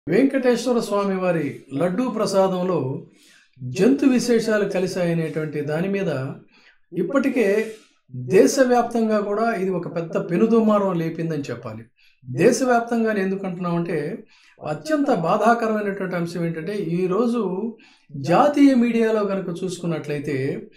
వెంకటేశ్వర స్వామి వారి లడ్డూ ప్రసాదంలో జంతు విశేషాలు కలిసాయనేటువంటి దాని మీద ఇప్పటికే దేశవ్యాప్తంగా కూడా ఇది ఒక పెద్ద పెనుదుమారం లేపిందని చెప్పాలి. దేశవ్యాప్తంగా ఎందుకంటున్నామంటే అత్యంత బాధాకరమైనటువంటి అంశం ఏంటంటే ఈరోజు జాతీయ మీడియాలో కనుక చూసుకున్నట్లయితే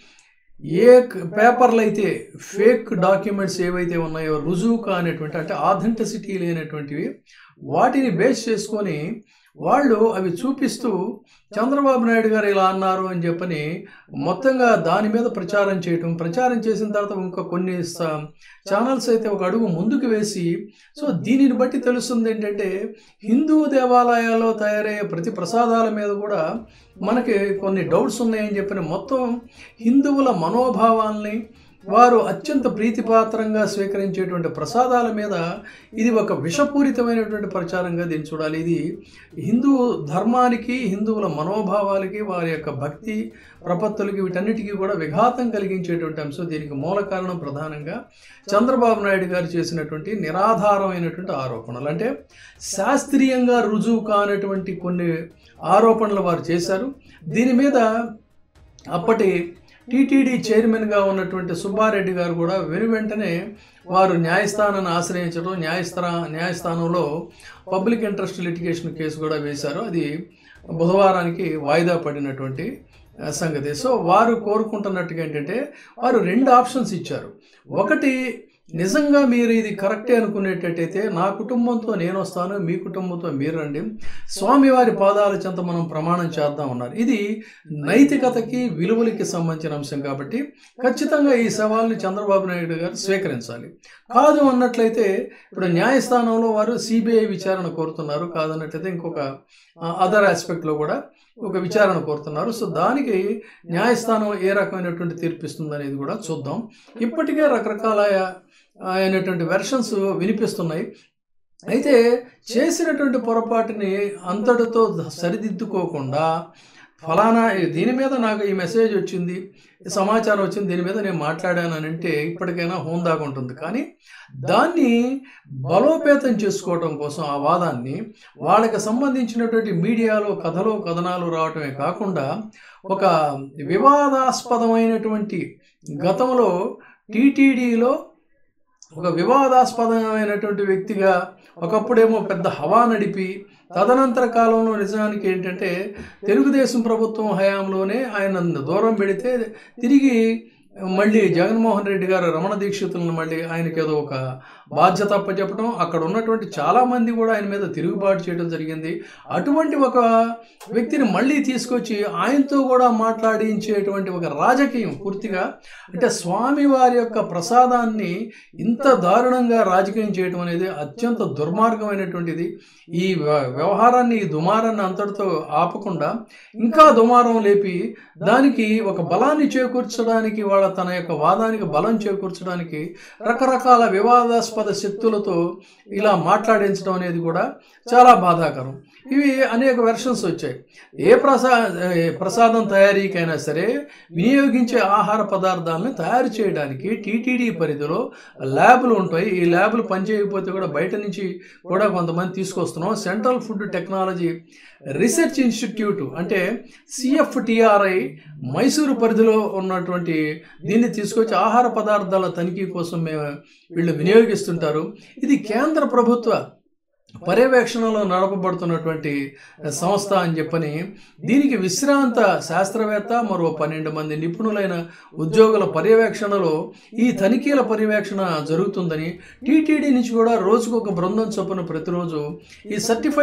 ఏ పేపర్లు అయితే ఫేక్ డాక్యుమెంట్స్ ఏవైతే ఉన్నాయో రుజువు కానటువంటి అంటే ఆథెంటిసిటీ లేనటువంటివి వాటిని బేస్ చేసుకొని వాళ్ళు అవి చూపిస్తూ చంద్రబాబు నాయుడు గారు ఇలా అన్నారు అని చెప్పని మొత్తంగా దాని మీద ప్రచారం చేసిన తర్వాత ఇంకా కొన్ని ఛానల్స్ అయితే ఒక అడుగు ముందుకు వేసి సో దీనిని బట్టి తెలుస్తుంది ఏంటంటే హిందూ దేవాలయాల్లో తయారయ్యే ప్రతి ప్రసాదాల మీద కూడా మనకి కొన్ని డౌట్స్ ఉన్నాయని చెప్పని మొత్తం హిందువుల మనోభావాల్ని వారు అత్యంత ప్రీతిపాత్రంగా స్వీకరించేటువంటి ప్రసాదాల మీద ఇది ఒక విషపూరితమైనటువంటి ప్రచారంగా దీన్ని చూడాలి. ఇది హిందూ ధర్మానికి హిందువుల మనోభావాలకి వారి యొక్క భక్తి ప్రపత్తులకి వీటన్నిటికీ కూడా విఘాతం కలిగించేటువంటి అంశం. దీనికి మూల కారణం ప్రధానంగా చంద్రబాబు నాయుడు గారు చేసినటువంటి నిరాధారమైనటువంటి ఆరోపణలు, అంటే శాస్త్రీయంగా రుజువు కానటువంటి కొన్ని ఆరోపణలు వారు చేశారు. దీని మీద అప్పటి టీటీడీ చైర్మన్గా ఉన్నటువంటి సుబ్బారెడ్డి గారు కూడా వెనువెంటనే వారు న్యాయస్థానాన్ని ఆశ్రయించడం, న్యాయస్థానంలో పబ్లిక్ ఇంట్రెస్ట్ లిటిగేషన్ కేసు కూడా వేశారు. అది బుధవారానికి వాయిదా పడినటువంటి సంగతి. సో వారు కోరుకుంటున్నట్టుగా ఏంటంటే వారు రెండు ఆప్షన్స్ ఇచ్చారు. ఒకటి, నిజంగా మీరు ఇది కరెక్టే అనుకునేటట్టయితే నా కుటుంబంతో నేను వస్తాను, మీ కుటుంబంతో మీరు రండి, స్వామివారి పాదాల చెంత మనం ప్రమాణం చేద్దాం అన్నారు. ఇది నైతికతకి విలువలకి సంబంధించిన అంశం కాబట్టి ఖచ్చితంగా ఈ సవాల్ని చంద్రబాబు నాయుడు గారు స్వీకరించాలి. కాదు అన్నట్లయితే ఇప్పుడు న్యాయస్థానంలో వారు సిబిఐ విచారణ కోరుతున్నారు, కాదన్నట్లయితే ఇంకొక అదర్ ఆస్పెక్ట్లో కూడా ఒక విచారణ కోరుతున్నారు. సో దానికి న్యాయస్థానం ఏ రకమైనటువంటి తీర్పిస్తుంది అనేది కూడా చూద్దాం. ఇప్పటికే రకరకాల అయినటువంటి వెర్షన్స్ వినిపిస్తున్నాయి. అయితే చేసినటువంటి పొరపాటుని అంతటితో సరిదిద్దుకోకుండా ఫలానా దీని మీద నాకు ఈ మెసేజ్ వచ్చింది, సమాచారం వచ్చింది, దీని మీద నేను మాట్లాడానని అంటే ఇప్పటికైనా హోందాగా ఉంటుంది. కానీ దాన్ని బలోపేతం చేసుకోవడం కోసం ఆ వాదాన్ని వాళ్ళకి సంబంధించినటువంటి మీడియాలో కథనాలు రావటమే కాకుండా ఒక వివాదాస్పదమైనటువంటి గతంలో టీటీడీలో ఒక వివాదాస్పదమైనటువంటి వ్యక్తిగా ఒకప్పుడేమో పెద్ద హవా నడిపి తదనంతర కాలంలో నిజానికి ఏంటంటే తెలుగుదేశం ప్రభుత్వం హయాంలోనే ఆయన దూరం పెడితే తిరిగి మళ్ళీ జగన్మోహన్ రెడ్డి గారు రమణ దీక్షితులను మళ్ళీ ఆయనకి ఏదో ఒక బాధ్యత అప్పచెప్పడం, అక్కడ ఉన్నటువంటి చాలామంది కూడా ఆయన మీద తిరుగుబాటు చేయడం జరిగింది. అటువంటి ఒక వ్యక్తిని మళ్ళీ తీసుకొచ్చి ఆయనతో కూడా మాట్లాడించేటువంటి ఒక రాజకీయం పూర్తిగా అంటే స్వామివారి యొక్క ప్రసాదాన్ని ఇంత దారుణంగా రాజకీయం చేయడం అనేది అత్యంత దుర్మార్గమైనటువంటిది. ఈ వ్యవహారాన్ని ఈ దుమారాన్ని అంతటితో ఆపకుండా ఇంకా దుమారం లేపి దానికి ఒక బలాన్ని చేకూర్చడానికి తన యొక్క వాదానికి బలం చేకూర్చడానికి రకరకాల వివాదాస్పద శక్తులతో ఇలా మాట్లాడించడం అనేది కూడా చాలా బాధాకరం. ఇవి అనేక వెర్షన్స్ వచ్చాయి. ఏ ప్రసాదం తయారీకైనా సరే వినియోగించే ఆహార పదార్థాలను తయారు చేయడానికి టీటీడీ పరిధిలో ల్యాబులు ఉంటాయి. ఈ ల్యాబులు పనిచేయకపోతే కూడా బయట నుంచి కూడా కొంతమంది తీసుకొస్తున్నాం. Central food technology research institute అంటే CFTRI మైసూరు పరిధిలో ఉన్నటువంటి దీన్ని తీసుకొచ్చి ఆహార పదార్థాల తనిఖీ కోసం వీళ్ళు వినియోగిస్తుంటారు. ఇది కేంద్ర ప్రభుత్వ పర్యవేక్షణలో నడపబడుతున్నటువంటి సంస్థ అని చెప్పని దీనికి విశ్రాంత శాస్త్రవేత్త మరో 12 మంది నిపుణులైన ఉద్యోగుల పర్యవేక్షణలో ఈ తనిఖీల పర్యవేక్షణ జరుగుతుందని టీటీడీ నుంచి కూడా రోజుకు ఒక బృందం చొప్పున ప్రతిరోజు ఈ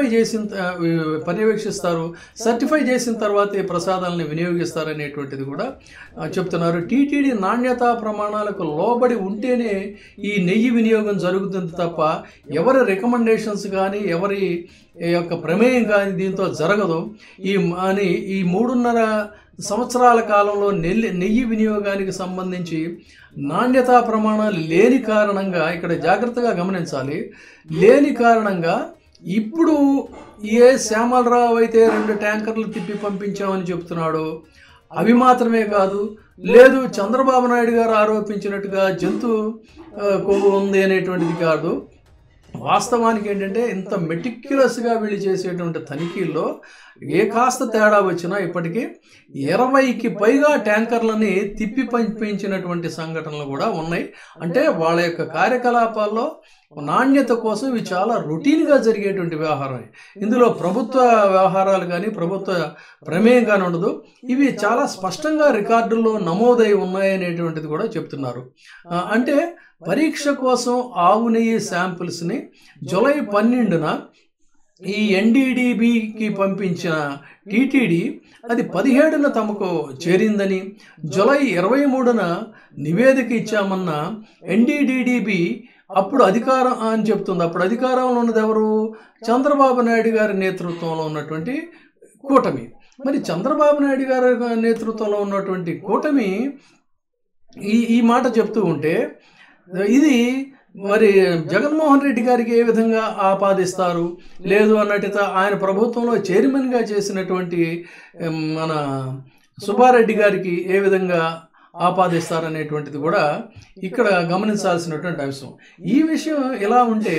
పర్యవేక్షిస్తారు. సర్టిఫై చేసిన తర్వాత ఈ ప్రసాదాలను వినియోగిస్తారనేటువంటిది కూడా చెప్తున్నారు. టీటీడీ నాణ్యతా ప్రమాణాలకు లోబడి ఉంటేనే ఈ నెయ్యి వినియోగం జరుగుతుంది తప్ప ఎవరి రికమెండేషన్స్ కానీ ఎవరి యొక్క ప్రమేయం కానీ దీంతో జరగదు. ఈ 3.5 సంవత్సరాల కాలంలో నెయ్యి వినియోగానికి సంబంధించి నాణ్యతా ప్రమాణాలు లేని కారణంగా ఇక్కడ జాగ్రత్తగా గమనించాలి. లేని కారణంగా ఇప్పుడు ఏ శ్యామలరావు అయితే 2 ట్యాంకర్లు తిప్పి పంపించామని చెప్తున్నాడో అవి మాత్రమే కాదు, లేదు చంద్రబాబు నాయుడు గారు ఆరోపించినట్టుగా జంతు కొవ్వు ఉంది అనేటువంటిది కాదు, వాస్తవానికి ఏంటంటే ఇంత మెటిక్యులస్గా వీళ్ళు చేసేటువంటి తనిఖీల్లో ఏ కాస్త తేడా వచ్చినా ఇప్పటికీ 20కి పైగా ట్యాంకర్లని తిప్పి పంపించినటువంటి సంఘటనలు కూడా ఉన్నాయి. అంటే వాళ్ళ యొక్క కార్యకలాపాల్లో నాణ్యత కోసం ఇవి చాలా రొటీన్గా జరిగేటువంటి వ్యవహారం. ఇందులో ప్రభుత్వ వ్యవహారాలు కానీ ప్రభుత్వ ప్రమేయం కానీ ఉండదు. ఇవి చాలా స్పష్టంగా రికార్డుల్లో నమోదై ఉన్నాయనేటువంటిది కూడా చెప్తున్నారు. అంటే పరీక్ష కోసం ఆవు నెయ్యి శాంపిల్స్ని జూలై 12న ఈ ఎన్డీడీబీకి పంపించిన టీటీడీ అది 17న తమకు చేరిందని, జూలై 23న నివేదిక ఇచ్చామన్న ఎన్డీడీబీ అప్పుడు అధికారం అని చెప్తుంది. అప్పుడు అధికారంలో ఉన్నది ఎవరు? చంద్రబాబు నాయుడు గారి నేతృత్వంలో ఉన్నటువంటి కూటమి. మరి చంద్రబాబు నాయుడు గారి నేతృత్వంలో ఉన్నటువంటి కూటమి ఈ మాట చెప్తూ ఉంటే ఇది మరి జగన్మోహన్ రెడ్డి గారికి ఏ విధంగా ఆపాదిస్తారు? లేదు అన్నట్టుగా ఆయన ప్రభుత్వంలో చైర్మన్గా చేసినటువంటి మన సుబ్బారెడ్డి గారికి ఏ విధంగా ఆపాదిస్తారనేటువంటిది కూడా ఇక్కడ గమనించాల్సినటువంటి అంశం. ఈ విషయం ఇలా ఉంటే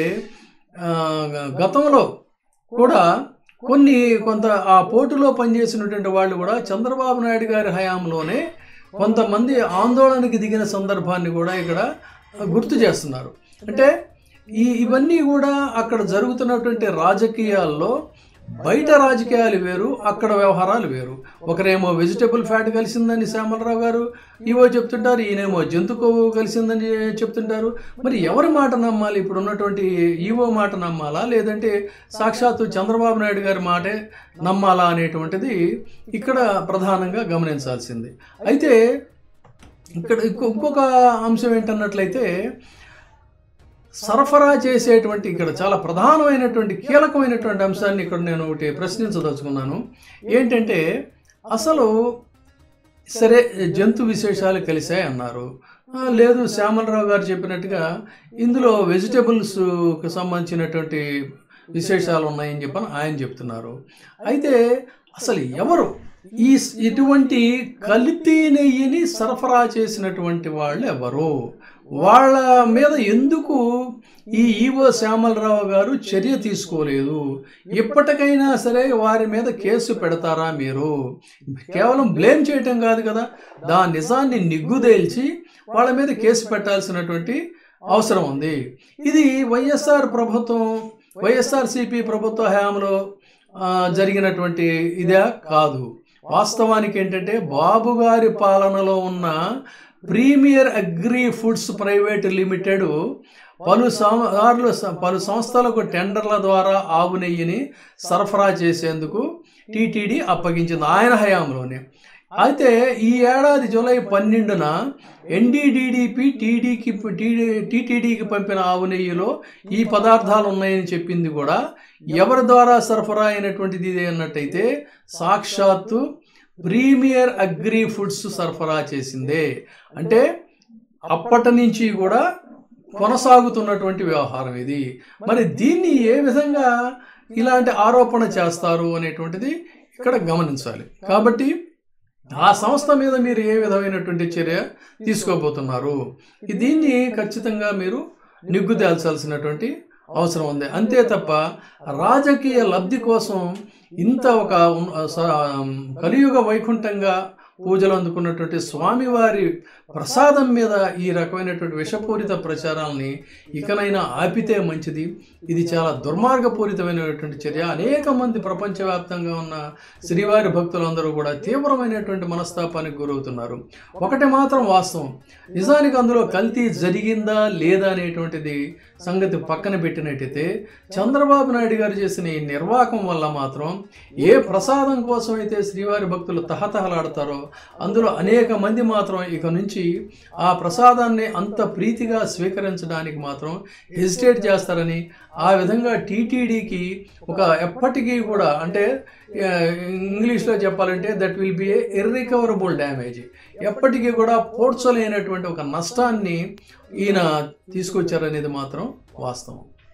గతంలో కూడా కొంత ఆ పోటీలో పనిచేసినటువంటి వాళ్ళు కూడా చంద్రబాబు నాయుడు గారి హయాంలోనే కొంతమంది ఆందోళనకి దిగిన సందర్భాన్ని కూడా ఇక్కడ గుర్తు చేస్తున్నారు. అంటే ఇవన్నీ కూడా అక్కడ జరుగుతున్నటువంటి రాజకీయాల్లో బయట రాజకీయాలు వేరు, అక్కడ వ్యవహారాలు వేరు. ఒకరేమో వెజిటబుల్ ఫ్యాట్ కలిసిందని శ్యామలరావు గారు ఈవో చెప్తుంటారు, ఈయనేమో జంతు కొవ్వు కలిసిందని చెప్తుంటారు. మరి ఎవరి మాట నమ్మాలి? ఇప్పుడు ఉన్నటువంటి ఈవో మాట నమ్మాలా, లేదంటే సాక్షాత్తు చంద్రబాబు నాయుడు గారి మాటే నమ్మాలా అనేటువంటిది ఇక్కడ ప్రధానంగా గమనించాల్సింది. అయితే ఇక్కడ ఇంకొక అంశం ఏంటన్నట్లయితే సరఫరా చేసేటువంటి ఇక్కడ చాలా ప్రధానమైనటువంటి కీలకమైనటువంటి అంశాన్ని ఇక్కడ నేను ఒకటి ప్రశ్నించదలుచుకున్నాను. ఏంటంటే అసలు సరే జంతు విశేషాలు కలిసాయి అన్నారు, లేదు శ్యామలరావు గారు చెప్పినట్టుగా ఇందులో వెజిటబుల్స్కి సంబంధించినటువంటి విశేషాలు ఉన్నాయని చెప్పని ఆయన చెప్తున్నారు. అయితే అసలు ఎవరు ఇటువంటి కల్తీ నెయ్యిని సరఫరా చేసినటువంటి వాళ్ళు ఎవరు? వాళ్ళ మీద ఎందుకు ఈ ఈవో శ్యామలరావు గారు చర్య తీసుకోలేదు? ఇప్పటికైనా సరే వారి మీద కేసు పెడతారా? మీరు కేవలం బ్లేమ్ చేయటం కాదు కదా, దాని నిజాన్ని నిగ్గుదేల్చి వాళ్ళ మీద కేసు పెట్టాల్సినటువంటి అవసరం ఉంది. ఇది వైఎస్ఆర్సీపీ ప్రభుత్వ హయాంలో జరిగినటువంటి ఇదే కాదు. వాస్తవానికి ఏంటంటే బాబు గారి పాలనలో ఉన్న premier agri foods private limited పలు సంస్థలకు టెండర్ల ద్వారా ఆవు నెయ్యిని సరఫరా చేసేందుకు టీటీడీ అప్పగించింది ఆయన హయాంలోనే. అయితే ఈ ఏడాది జూలై 12న ఎన్డీడీడీపీ టీటీడీకి పంపిన ఆవు నెయ్యిలో ఈ పదార్థాలు ఉన్నాయని చెప్పింది కూడా ఎవరి ద్వారా సరఫరా అయినటువంటిది ఇది అన్నట్టయితే సాక్షాత్తు ప్రీమియర్ అగ్రి ఫుడ్స్ సరఫరా చేసిందే. అంటే అప్పటి నుంచి కూడా కొనసాగుతున్నటువంటి వ్యవహారం ఇది. మరి దీన్ని ఏ విధంగా ఇలాంటి ఆరోపణ చేస్తారు అనేటువంటిది ఇక్కడ గమనించాలి. కాబట్టి ఆ సంస్థ మీద మీరు ఏ విధమైనటువంటి చర్య తీసుకోబోతున్నారు, దీన్ని ఖచ్చితంగా మీరు నిగ్గు తేల్చాల్సినటువంటి అవసరం ఉంది. అంతే తప్ప రాజకీయ లబ్ధి కోసం ఇంత ఒక కలియుగ వైకుంఠంగా పూజలు అందుకున్నటువంటి స్వామివారి ప్రసాదం మీద ఈ రకమైనటువంటి విషపూరిత ప్రచారాలని ఇకనైనా ఆపితే మంచిది. ఇది చాలా దుర్మార్గపూరితమైనటువంటి చర్య. అనేక మంది ప్రపంచవ్యాప్తంగా ఉన్న శ్రీవారి భక్తులందరూ కూడా తీవ్రమైనటువంటి మనస్తాపానికి గురవుతున్నారు. ఒకటి మాత్రం వాస్తవం, నిజానికి అందులో కల్తీ జరిగిందా లేదా అనేటువంటిది సంగతి పక్కన పెట్టినట్టయితే చంద్రబాబు నాయుడు గారు చేసిన ఈ నిర్వాకం వల్ల మాత్రం ఏ ప్రసాదం కోసం అయితే శ్రీవారి భక్తులు తహతహలాడతారో అందులో అనేక మంది మాత్రం ఇక నుంచి ఆ ప్రసాదాన్ని అంత ప్రీతిగా స్వీకరించడానికి మాత్రం హెసిటేట్ చేస్తారని, ఆ విధంగా టీటీడీకి ఒక ఎప్పటికీ కూడా అంటే ఇంగ్లీష్లో చెప్పాలంటే that will be a irrecoverable damage, ఎప్పటికీ కూడా పోడ్చలేనటువంటి ఒక నష్టాన్ని ఈయన తీసుకొచ్చారనేది మాత్రం వాస్తవం.